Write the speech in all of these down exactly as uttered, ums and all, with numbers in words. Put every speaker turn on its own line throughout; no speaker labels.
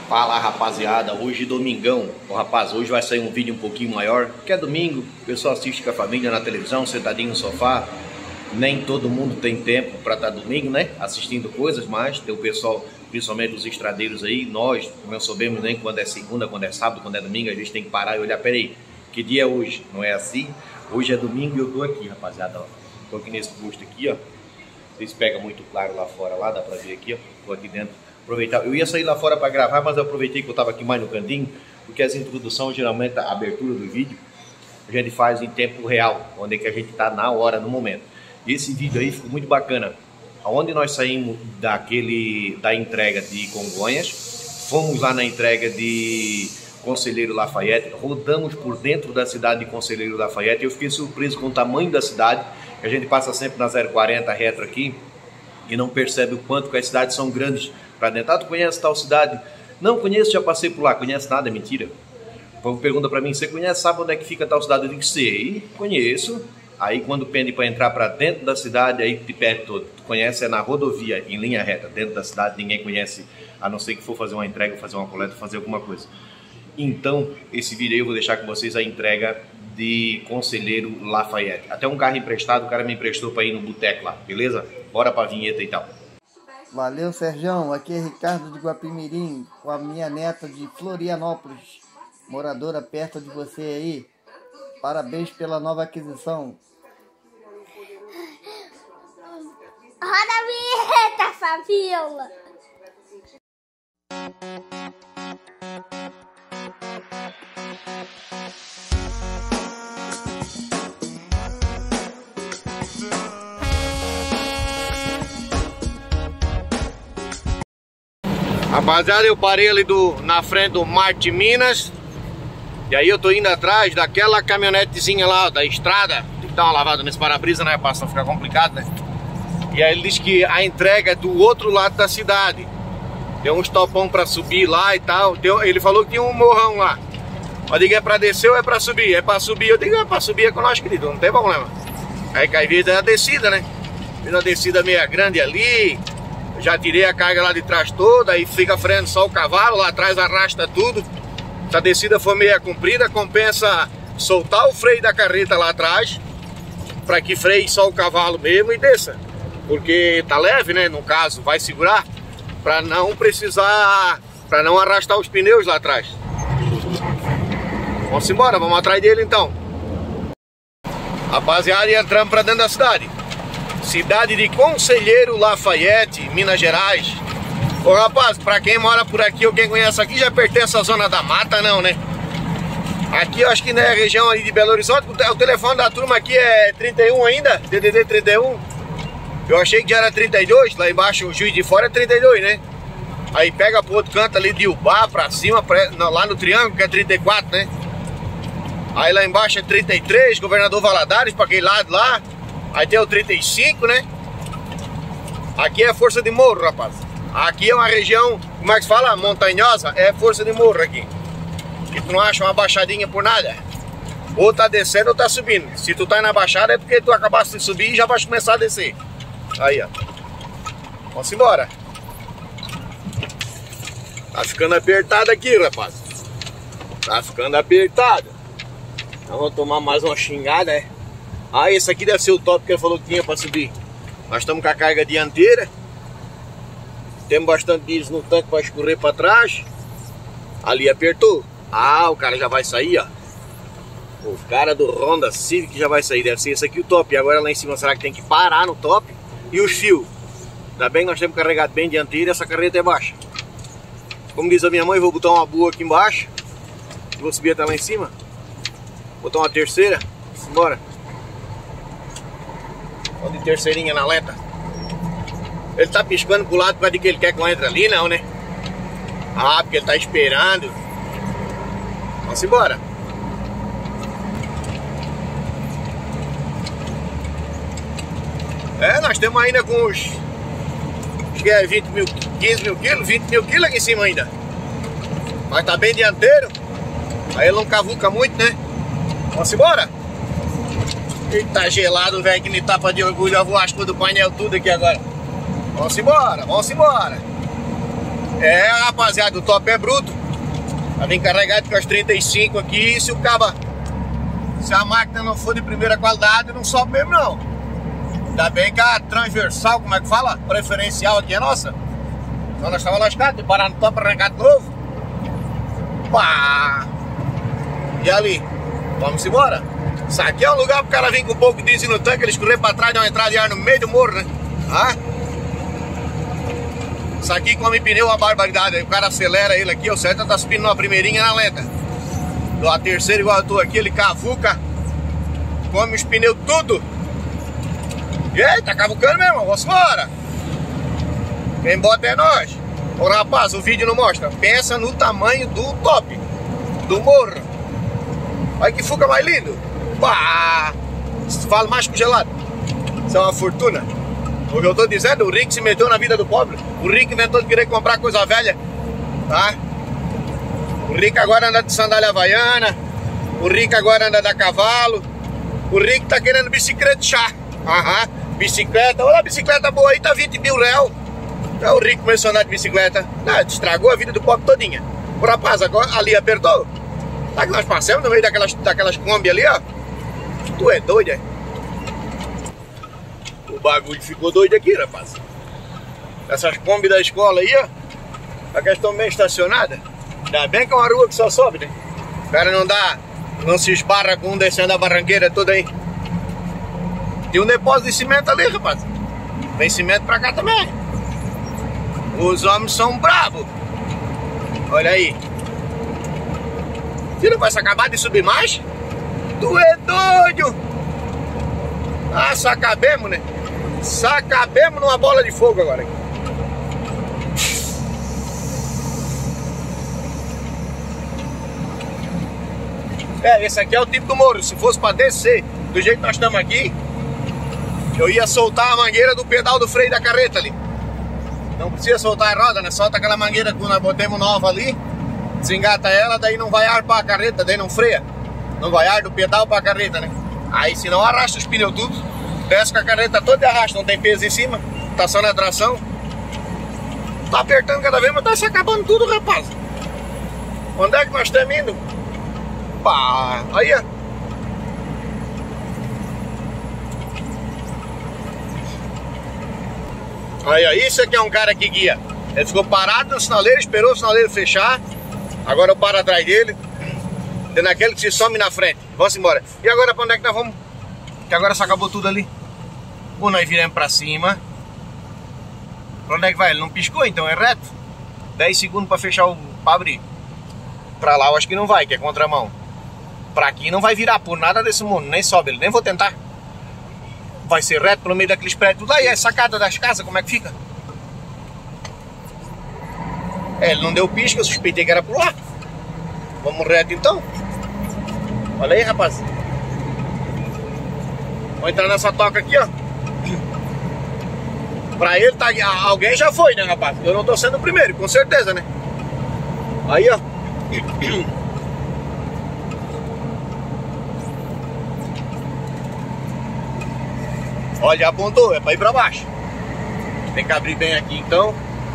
Fala rapaziada, hoje domingão. Ô, rapaz, hoje vai sair um vídeo um pouquinho maior, porque é domingo, o pessoal assiste com a família na televisão, sentadinho no sofá. Nem todo mundo tem tempo para estar domingo, né? Assistindo coisas, mas tem o pessoal, principalmente os estradeiros aí, nós não sabemos nem quando é segunda, quando é sábado, quando é domingo, a gente tem que parar e olhar, peraí, que dia é hoje? Não é assim? Hoje é domingo e eu tô aqui, rapaziada, ó. Tô aqui nesse posto aqui, ó. Vocês pegam muito claro lá fora, lá, dá pra ver aqui, ó. Tô aqui dentro. Aproveitar. Eu ia sair lá fora para gravar, mas eu aproveitei que eu estava aqui mais no cantinho, porque as introduções, geralmente a abertura do vídeo, a gente faz em tempo real, onde é que a gente está na hora, no momento. E esse vídeo aí ficou muito bacana. Onde nós saímos daquele, da entrega de Congonhas, fomos lá na entrega de Conselheiro Lafayette, rodamos por dentro da cidade de Conselheiro Lafayette. Eu fiquei surpreso com o tamanho da cidade. A gente passa sempre na zero quarenta retro aqui e não percebe o quanto que as cidades são grandes para dentro. Ah, tu conhece tal cidade? Não conheço, já passei por lá. Conhece nada? É mentira. O povo pergunta para mim, você conhece, sabe onde é que fica tal cidade? Eu digo, sei, conheço. Aí quando pede para entrar para dentro da cidade, aí te pede todo. Tu conhece, é na rodovia, em linha reta, dentro da cidade, ninguém conhece, a não ser que for fazer uma entrega, fazer uma coleta, fazer alguma coisa. Então, esse vídeo aí eu vou deixar com vocês a entrega de Conselheiro Lafayette. Até um carro emprestado, o cara me emprestou para ir no boteco lá, beleza? Bora pra vinheta e tal.
Valeu, Serjão. Aqui é Ricardo de Guapimirim, com a minha neta de Florianópolis, moradora perto de você aí. Parabéns pela nova aquisição.
Roda a vinheta, Fabiola.
Rapaziada, eu parei ali do, na frente do Marte Minas. E aí eu tô indo atrás daquela caminhonetezinha lá da estrada. Tem que dar uma lavada nesse para-brisa, né? Pra não ficar complicado, né? E aí ele diz que a entrega é do outro lado da cidade. Tem uns topão pra subir lá e tal. Tem, ele falou que tinha um morrão lá. Eu digo, é pra descer ou é pra subir? É pra subir. Eu digo, é pra subir é com nós, querido, não tem problema. Aí que às vezes é a descida, né? Fiz uma descida meia grande ali. Já tirei a carga lá de trás toda, aí fica freando só o cavalo, lá atrás arrasta tudo. Se a descida for meia comprida, compensa soltar o freio da carreta lá atrás, para que freie só o cavalo mesmo e desça. Porque tá leve, né, no caso, vai segurar, para não precisar, para não arrastar os pneus lá atrás. Vamos embora, vamos atrás dele então. Rapaziada, entramos para dentro da cidade. Cidade de Conselheiro Lafayette, Minas Gerais. Ô rapaz, pra quem mora por aqui ou quem conhece aqui, já pertence à zona da mata não, né? Aqui eu acho que na região ali de Belo Horizonte, o telefone da turma aqui é trinta e um ainda, D D D trinta e um. Eu achei que já era trinta e dois, lá embaixo o Juiz de Fora é trinta e dois, né? Aí pega pro outro canto ali de Ubá pra cima, pra, não, lá no Triângulo, que é trinta e quatro, né? Aí lá embaixo é trinta e três, Governador Valadares, pra aquele lado lá. Aí tem o trinta e cinco, né? Aqui é força de morro, rapaz. Aqui é uma região, como é que se fala? Montanhosa, é força de morro aqui. E tu não acha uma baixadinha por nada. Ou tá descendo ou tá subindo. Se tu tá na baixada é porque tu acabaste de subir e já vai começar a descer. Aí, ó. Vamos embora. Tá ficando apertado aqui, rapaz. Tá ficando apertado. Então vou tomar mais uma xingada, é? Ah, esse aqui deve ser o top que ele falou que tinha para subir. Nós estamos com a carga dianteira. Temos bastante diesel no tanque para escorrer para trás. Ali apertou. Ah, o cara já vai sair, ó. O cara do Honda Civic já vai sair. Deve ser esse aqui o top. E agora lá em cima, será que tem que parar no top? E os fios? Ainda bem que nós temos carregado bem dianteira e essa carreta é baixa. Como diz a minha mãe, vou botar uma boa aqui embaixo. Vou subir até lá em cima. Botar uma terceira. Bora. De terceirinha na lenta. Ele tá piscando pro lado para de que ele quer que eu entre ali, não, né? Ah, porque ele tá esperando. Vamos embora. É, nós temos ainda com uns, acho que é vinte mil, quinze mil quilos, vinte mil quilos aqui em cima ainda. Mas tá bem dianteiro. Aí ele não cavuca muito, né? Vamos embora. Ele tá gelado, velho, que me tapa de orgulho. Eu vou as coisas do painel tudo aqui agora. Vamos embora, vamos embora. É, rapaziada, o top é bruto. Tá bem carregado com as trinta e cinco aqui. Se o caba, se a máquina não for de primeira qualidade, não sobe mesmo não. Ainda bem que a transversal, como é que fala? Preferencial aqui é nossa. Então nós estávamos lascados, de parar no top, arrancar de novo. Pá! E ali? Vamos embora. Isso aqui é um lugar pro cara vir com um pouco de diesel no tanque, ele escorrer pra trás, dar uma entrada de ar no meio do morro, né? Ah? Isso aqui come pneu uma barbaridade. Aí o cara acelera ele aqui, o certo tá subindo numa primeirinha na lenta. A terceira, igual eu tô aqui, ele cavuca, come os pneus tudo. E aí, tá cavucando mesmo, vamos embora. Quem bota é nós. Ô rapaz, o vídeo não mostra. Pensa no tamanho do top, do morro. Olha que fuga mais lindo. Pá! Fala mais com gelado. Isso é uma fortuna. O que eu tô dizendo, o rico se meteu na vida do pobre. O rico inventou de querer comprar coisa velha, tá? O rico agora anda de sandália havaiana. O rico agora anda da cavalo. O rico tá querendo bicicleta chá. Aham, bicicleta. Olha a bicicleta boa aí, tá vinte mil reais. É o rico começou a andar de bicicleta. Não, estragou a vida do pobre todinha. O rapaz agora ali apertou. Tá que nós passamos no meio daquelas, daquelas Kombi ali, ó. Tu é doido, é? O bagulho ficou doido aqui, rapaz. Essas Kombi da escola aí, ó. Só que elas estão bem estacionadas. Ainda bem que é uma rua que só sobe, né? O cara não dá, não se esbarra com um descendo a barranqueira toda aí. Tem um depósito de cimento ali, rapaz. Vem cimento pra cá também. Os homens são bravos. Olha aí. Você não vai se acabar de subir mais? Tu é doido! Ah, só acabemos, né? Só acabemos numa bola de fogo agora. É, esse aqui é o tipo do morro. Se fosse pra descer do jeito que nós estamos aqui, eu ia soltar a mangueira do pedal do freio da carreta ali. Não precisa soltar a roda, né? Solta aquela mangueira que nós botemos nova ali, desengata ela, daí não vai ar pra carreta, daí não freia. Não vai ar do pedal pra carreta, né? Aí se não arrasta os pneus tudo, desce com a carreta toda e arrasta, não tem peso em cima, tá só na tração. Tá apertando cada vez, mas tá se acabando tudo, rapaz. Onde é que nós estamos indo? Pá, aí, ó. Aí, ó, isso aqui é um cara que guia. Ele ficou parado no sinaleiro, esperou o sinaleiro fechar. Agora eu paro atrás dele. Tem aquele que se some na frente. Vamos embora. E agora pra onde é que nós vamos? Que agora só acabou tudo ali. Ou nós viramos pra cima. Pra onde é que vai? Ele não piscou, então é reto. dez segundos pra fechar o... pra abrir. Pra lá eu acho que não vai, que é contramão. Pra aqui não vai virar por nada desse mundo. Nem sobe ele, nem vou tentar. Vai ser reto pelo meio daqueles prédios. Tudo aí, a sacada das casas, como é que fica? É, ele não deu pisca, eu suspeitei que era por lá. Vamos reto então. Olha aí, rapaz. Vou entrar nessa toca aqui, ó. Pra ele, tá, alguém já foi, né, rapaz? Eu não tô sendo o primeiro, com certeza, né? Aí, ó. Olha, apontou, é pra ir pra baixo. Tem que abrir bem aqui, então.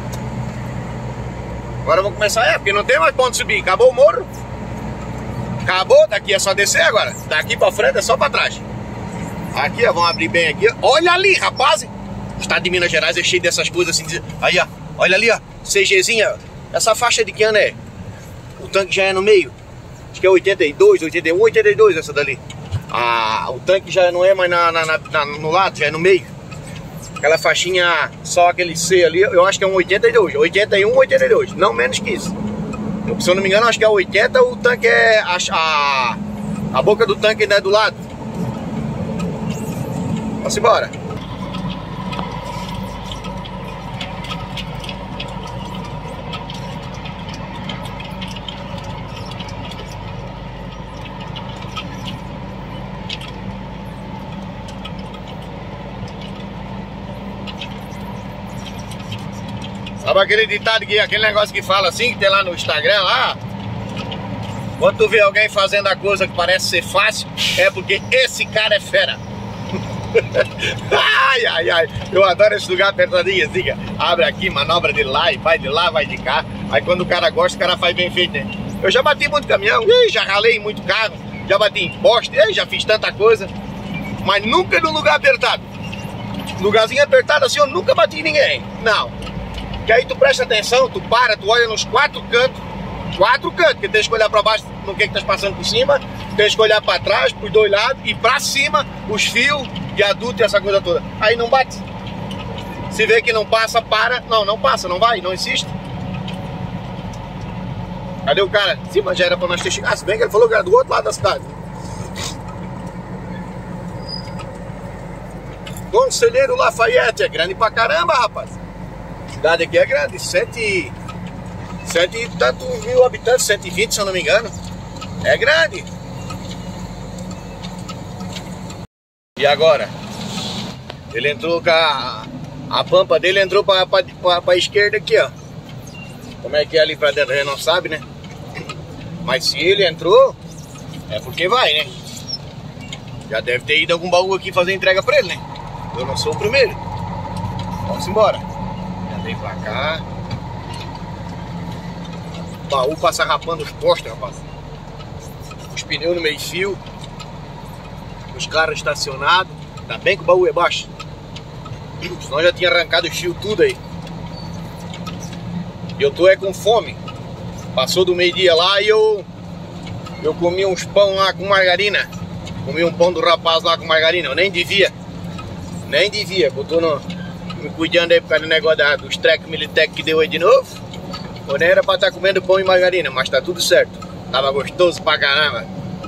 Agora vamos começar, é, porque não tem mais ponto de subir. Acabou o morro. Acabou, daqui é só descer agora. Daqui pra frente é só pra trás. Aqui, ó, vamos abrir bem aqui. Olha ali, rapaz. O estado de Minas Gerais é cheio dessas coisas assim. Aí, ó, olha ali, ó, CGzinha. Essa faixa de que ano é? O tanque já é no meio. Acho que é oitenta e dois, oitenta e um, oitenta e dois essa dali. Ah, o tanque já não é mais na, na, na, no lado, já é no meio. Aquela faixinha, só aquele C ali, eu acho que é um oitenta e dois, oitenta e um, oitenta e dois, não menos que isso. Eu, se eu não me engano, acho que é oitenta, o tanque é... A, a, a boca do tanque ainda é do lado. Vamos embora. Sabe aquele ditado, que, aquele negócio que fala assim, que tem lá no Instagram, lá? Quando tu vê alguém fazendo a coisa que parece ser fácil, é porque esse cara é fera. Ai, ai, ai. Eu adoro esse lugar apertadinho assim, abre aqui, manobra de lá e vai de lá, vai de cá. Aí quando o cara gosta, o cara faz bem feito, né? Eu já bati muito caminhão, já ralei muito carro, já bati em poste, já fiz tanta coisa, mas nunca num lugar apertado. Lugarzinho apertado assim, eu nunca bati em ninguém. Não. Que aí tu presta atenção, tu para, tu olha nos quatro cantos, quatro cantos, que tem que olhar pra baixo no que que tá passando por cima, tem que olhar pra trás, pros dois lados, e pra cima, os fios de adulto e essa coisa toda. Aí não bate. Se vê que não passa, para. Não, não passa, não vai, não insiste. Cadê o cara? Sim, mas já era pra nós ter chegado. Se bem que ele falou que era do outro lado da cidade. Conselheiro Lafayette, é grande pra caramba, rapaz. A cidade aqui é grande, sete, sete e tanto mil habitantes, cento e vinte se eu não me engano. É grande. E agora? Ele entrou com a, a pampa dele, entrou pra, pra, pra, pra esquerda aqui, ó. Como é que é ali pra dentro, a gente não sabe, né? Mas se ele entrou, é porque vai, né? Já deve ter ido algum baú aqui fazer entrega pra ele, né? Eu não sou o primeiro. Vamos embora. Já vem pra cá. O baú passa rapando os postes, rapaz. Os pneus no meio fio. Os carros estacionados. Ainda bem que o baú é baixo. Senão já tinha arrancado os fios tudo aí. Eu tô é com fome. Passou do meio-dia lá e eu Eu comi uns pão lá com margarina. Comi um pão do rapaz lá com margarina. Eu nem devia. Nem devia. Eu tô no, me cuidando aí por causa do negócio da, dos trecos Militec que deu aí de novo. Eu nem era pra estar comendo pão e margarina, mas tá tudo certo. Tava gostoso pra caramba.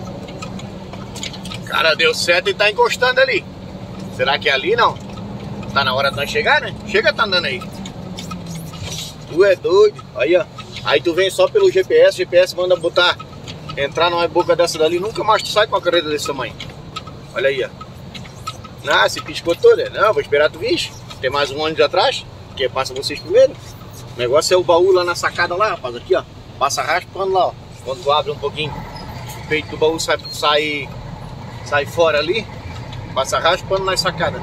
Cara, deu certo e tá encostando ali. Será que é ali não? Tá na hora de nós chegar, né? Chega, tá andando aí. Tu é doido. Aí, ó. Aí tu vem só pelo G P S. G P S manda botar, entrar numa boca dessa dali. Nunca mais tu sai com a carreta desse tamanho. Olha aí, ó. Ah, se piscou toda. Não, vou esperar tu vir. Tem mais um ônibus atrás, que passa vocês primeiro. O negócio é o baú lá na sacada lá, rapaz. Aqui, ó. Passa raspando lá, ó. Quando tu abre um pouquinho, o peito do baú sai, sai, sai fora ali. Passa raspando na sacada.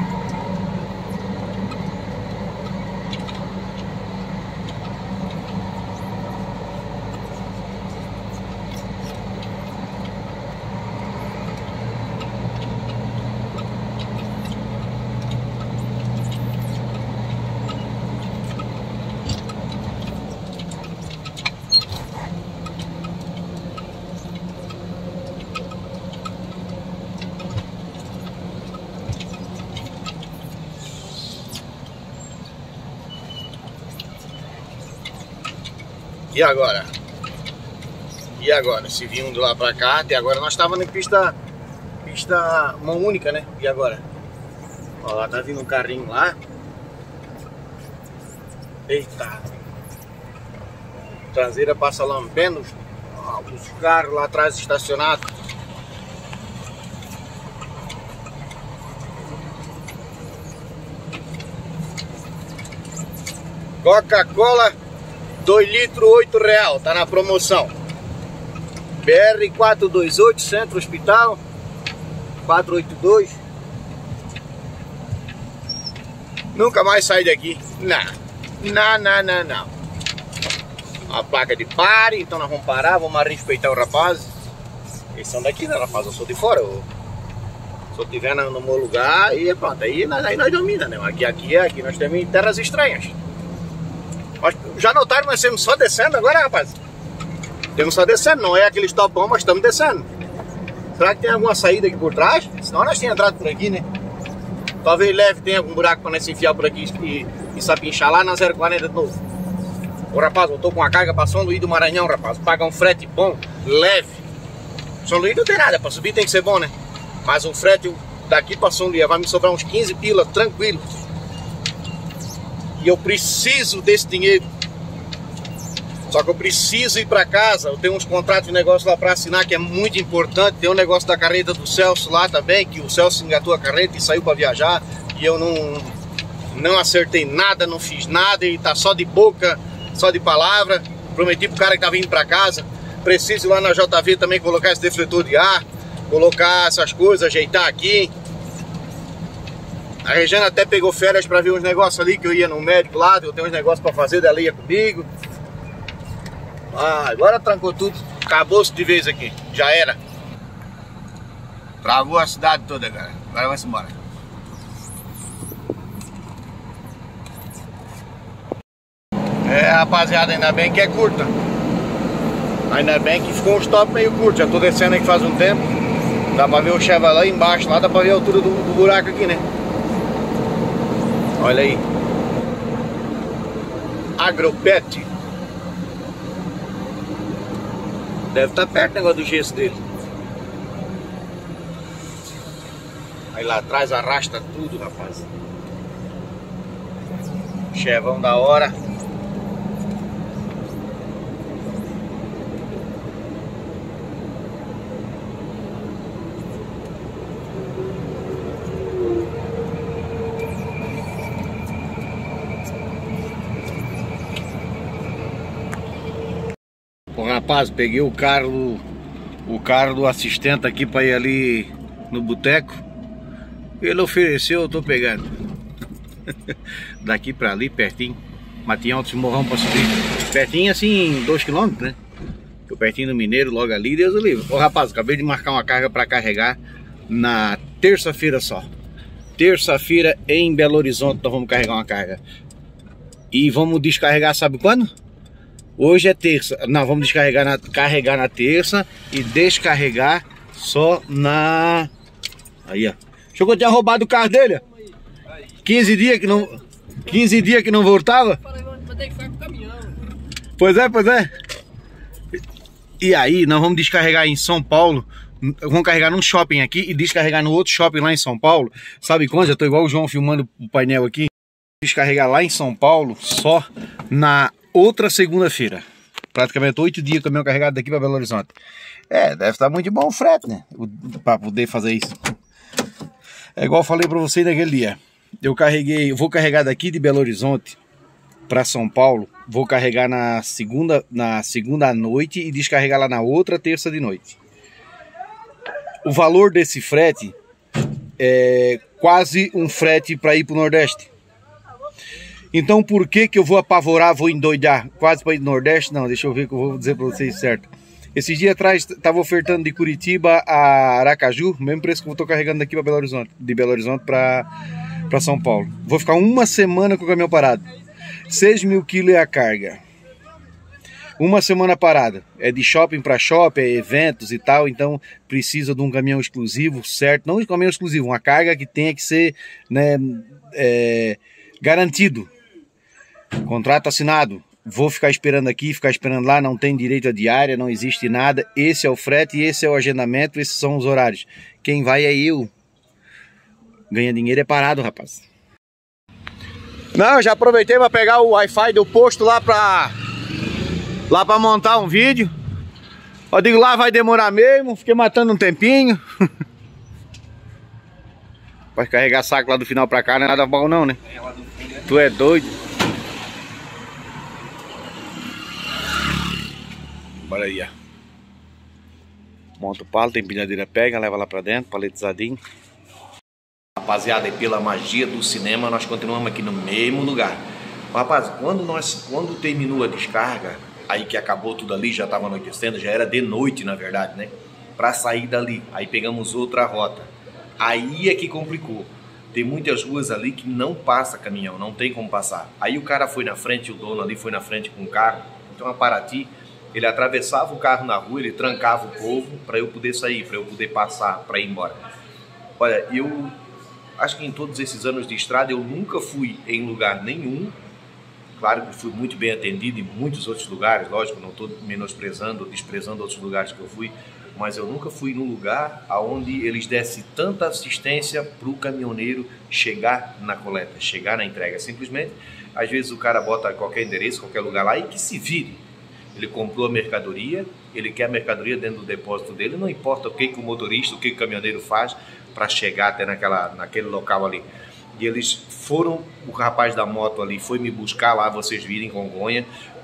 E agora? E agora? Se vindo lá pra cá, até agora nós estávamos em pista, pista mão única, né? E agora? Ó, lá tá vindo um carrinho lá. Eita! Traseira passa lambendo os carros lá atrás estacionados. Coca-Cola dois litros, oito real, tá na promoção. B R quatrocentos e vinte e oito, Centro Hospital, quatrocentos e oitenta e dois. Nunca mais sai daqui. Não, não, não, não, não. A placa de pare, então nós vamos parar, vamos respeitar o rapaz. Eles são daqui, né, rapaz? Eu sou de fora. Eu, se eu estiver no, no meu lugar, e pronto, aí, aí nós dominamos, né? Aqui, aqui, aqui nós temos terras estranhas. Mas já notaram, nós estamos só descendo agora, rapaz? Temos só descendo, não é aquele stopão, mas estamos descendo. Será que tem alguma saída aqui por trás? Senão nós tínhamos entrado por aqui, né? Talvez leve, tenha algum buraco para nós se enfiar por aqui e, e sapinchar lá na zero quarenta de novo. Ô rapaz, eu tô com uma carga para São Luís do Maranhão, rapaz. Paga um frete bom, leve. São Luís não tem nada, para subir tem que ser bom, né? Mas um frete daqui para São Luís vai me sobrar uns quinze pila, tranquilo. E eu preciso desse dinheiro. Só que eu preciso ir para casa. Eu tenho uns contratos de negócio lá para assinar que é muito importante. Tem um negócio da carreta do Celso lá também, que o Celso engatou a carreta e saiu para viajar. E eu não, não acertei nada, não fiz nada. E tá só de boca, só de palavra. Prometi pro cara que tá vindo para casa. Preciso ir lá na J V também colocar esse defletor de ar, colocar essas coisas, ajeitar aqui. A Regiane até pegou férias pra ver uns negócios ali, que eu ia no médico lá, eu tenho uns negócios pra fazer, dela ia comigo. Ah, agora trancou tudo, acabou-se de vez aqui, já era. Travou a cidade toda, cara. Agora vai-se embora. É, rapaziada, ainda bem que é curta. Ainda bem que ficou um stop meio curto, já tô descendo aqui faz um tempo. Dá pra ver o Chevrolet lá embaixo, lá dá pra ver a altura do, do buraco aqui, né? Olha aí. Agropet. Deve estar perto o negócio do gesso dele. Aí lá atrás arrasta tudo, rapaz. Chevão da hora. Bom, rapaz, peguei o carro o carro do assistente aqui para ir ali no boteco. Ele ofereceu, eu tô pegando. Daqui para ali, pertinho. Mas tinha outros morrão para subir. Pertinho assim, dois quilômetros, né? Tô pertinho do Mineiro, logo ali, Deus o livre. Ô rapaz, acabei de marcar uma carga para carregar na terça-feira só. Terça-feira em Belo Horizonte nós vamos carregar uma carga. E vamos descarregar, sabe quando? Hoje é terça, não, vamos descarregar na, carregar na terça e descarregar só na... Aí, ó. Chegou, tinha roubado o carro dele, ó. quinze dias que não... quinze dias que não voltava. Pois é, pois é. E aí, nós vamos descarregar em São Paulo. Vamos carregar num shopping aqui e descarregar no outro shopping lá em São Paulo. Sabe quando? Já tô igual o João filmando o painel aqui. Descarregar lá em São Paulo só na... outra segunda-feira. Praticamente oito dias com o caminhão carregado daqui para Belo Horizonte. É, deve estar muito bom o frete, né? Para poder fazer isso. É igual eu falei para vocês naquele dia. Eu carreguei, eu vou carregar daqui de Belo Horizonte para São Paulo. Vou carregar na segunda, na segunda à noite e descarregar lá na outra terça de noite. O valor desse frete é quase um frete para ir para o Nordeste. Então por que que eu vou apavorar, vou endoidar? Quase para ir do Nordeste? Não, deixa eu ver que eu vou dizer para vocês certo. Esses dias atrás estava ofertando de Curitiba a Aracaju, mesmo preço que eu estou carregando daqui para Belo Horizonte, de Belo Horizonte para para São Paulo. Vou ficar uma semana com o caminhão parado. seis mil quilos é a carga. Uma semana parada. É de shopping para shopping, é eventos e tal, então precisa de um caminhão exclusivo, certo? Não de caminhão exclusivo, uma carga que tenha que ser, né, é, garantido. Contrato assinado. Vou ficar esperando aqui, ficar esperando lá, não tem direito a diária, não existe nada. Esse é o frete, esse é o agendamento, esses são os horários. Quem vai é eu. Ganha dinheiro é parado, rapaz. Não, já aproveitei para pegar o Wi-Fi do posto lá para lá para montar um vídeo. Eu digo, lá vai demorar mesmo, fiquei matando um tempinho. Vai carregar saco lá do final para cá, não é nada bom não, né? Tu é doido. Olha aí, ó. Monta o palo, tem empilhadeira, pega, leva lá pra dentro, paletizadinho. Rapaziada, e pela magia do cinema, nós continuamos aqui no mesmo lugar. Rapaz, quando nós, quando terminou a descarga, aí que acabou tudo ali, já tava anoitecendo, já era de noite, na verdade, né? Pra sair dali, aí pegamos outra rota. Aí é que complicou. Tem muitas ruas ali que não passa caminhão, não tem como passar. Aí o cara foi na frente, o dono ali foi na frente com o carro, então a Paraty, ele atravessava o carro na rua, ele trancava o povo para eu poder sair, para eu poder passar, para ir embora. Olha, eu acho que em todos esses anos de estrada eu nunca fui em lugar nenhum. Claro que fui muito bem atendido em muitos outros lugares, lógico, não estou menosprezando ou desprezando outros lugares que eu fui, mas eu nunca fui num lugar onde eles dessem tanta assistência para o caminhoneiro chegar na coleta, chegar na entrega. Simplesmente, às vezes o cara bota qualquer endereço, qualquer lugar lá e que se vire. Ele comprou a mercadoria, ele quer a mercadoria dentro do depósito dele, não importa o que, que o motorista, o que, que o caminhoneiro faz para chegar até naquela, naquele local ali. E eles foram, o rapaz da moto ali foi me buscar lá, vocês viram em Congonha,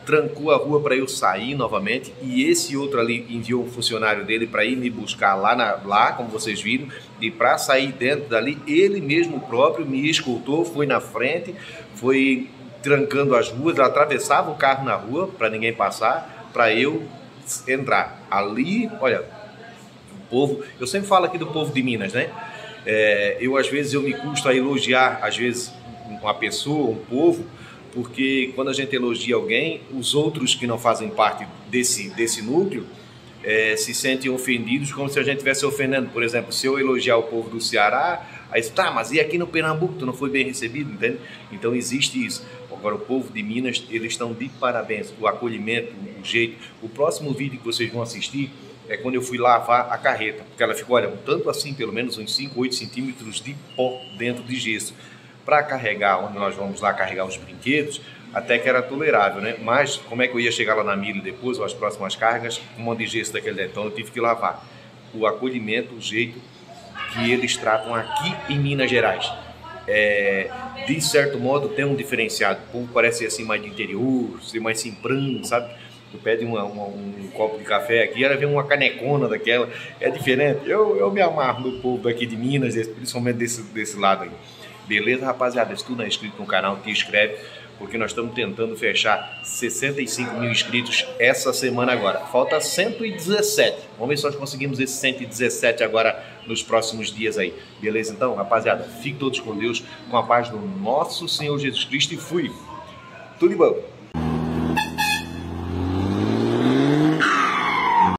trancou a rua para eu sair novamente, e esse outro ali enviou um funcionário dele para ir me buscar lá, na, lá, como vocês viram, e para sair dentro dali, ele mesmo próprio me escoltou, foi na frente, foi trancando as ruas, atravessava o carro na rua para ninguém passar, para eu entrar. Ali, olha, o povo, eu sempre falo aqui do povo de Minas, né? É, eu às vezes eu me custo a elogiar, às vezes, uma pessoa, um povo, porque quando a gente elogia alguém, os outros que não fazem parte desse, desse núcleo é, se sentem ofendidos, como se a gente estivesse ofendendo. Por exemplo, se eu elogiar o povo do Ceará, aí tá, mas e aqui no Pernambuco, tu não foi bem recebido, entende? Então existe isso. Agora o povo de Minas, eles estão de parabéns, o acolhimento, o jeito. O próximo vídeo que vocês vão assistir é quando eu fui lavar a carreta, porque ela ficou, olha, um tanto assim, pelo menos uns cinco, oito centímetros de pó dentro de gesso. Para carregar, onde nós vamos lá carregar os brinquedos, até que era tolerável, né? Mas como é que eu ia chegar lá na milha depois, ou as próximas cargas, com um monte de gesso daquele então eu tive que lavar. O acolhimento, o jeito que eles tratam aqui em Minas Gerais, é, de certo modo tem um diferenciado. O povo parece assim mais de interior, ser mais simprano, sabe? Tu pede uma, uma, um copo de café aqui, ela vem uma canecona daquela, é diferente. Eu, eu me amarro no povo aqui de Minas, principalmente desse, desse lado aí. Beleza, rapaziada? Se tu não é inscrito no canal, te inscreve, porque nós estamos tentando fechar sessenta e cinco mil inscritos essa semana agora. Falta cento e dezessete. Vamos ver se nós conseguimos esses cento e dezessete agora nos próximos dias aí. Beleza? Então, rapaziada, fiquem todos com Deus, com a paz do nosso Senhor Jesus Cristo, e fui. Tudo de bom.